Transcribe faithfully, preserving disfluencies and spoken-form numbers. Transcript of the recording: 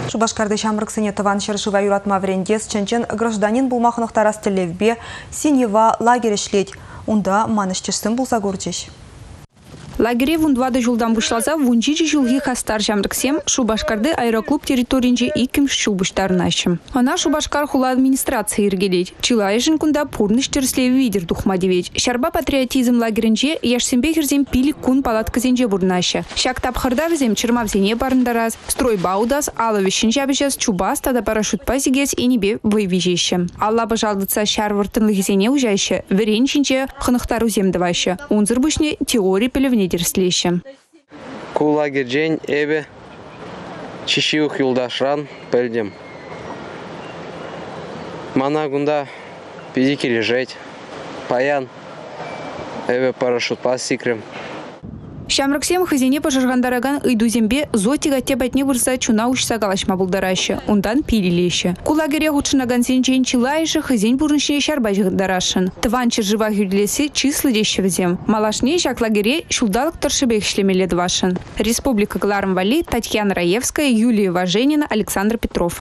Шубашкарды шамрыксыне тыван шыршыва юратма врендес ченчен гражданин булмахынықтарас телевбе синева лагерь шлеть. Унда манышчышсын булса горчиш. Лагере вундвады жылдан бұшлаза вунжичи жылги хастар жамрыксем Шубашкарды аэроклуб территориинче икким шубыштарынашым. Ана Шубашкар хула администрация иргелеть. Чилайшин кунда пурныш терслев видер духмадевич. Шарба патриотизм лагеринче яшсембе херзем пили кун палаткызенче бурнаша. Шак тапхарда везем чермавзене барындараз. Строй баудас, ала вещинче абежас чубас тада парашют пасигес и небе вывежеще. Алла бажалдыца шарвартын лыгезене ужаще. Веренчинче хынықтару земдываще. Унзырбышне теории пелевне дерслещем. Кулагер день эбе чищиух юлдашран пельдем. Манагунда педики лежать. Паян эбе парашют пасикрем. Шамрыксем хызине пожаргандараган ыйдузембе зотига тебатне бурса чуна ушса галашма булдараще, ундан пилилеще. Кулагере гучынаган сенчен чилайше хызень бурнышне шарбажыдарашын. Тванчер жива юрлеси числы дещевзем. Малашне жак лагере шулдалык торшебек шлемеледвашын. Республика Гларм-Вали, Татьяна Раевская, Юлия Важенина, Александр Петров.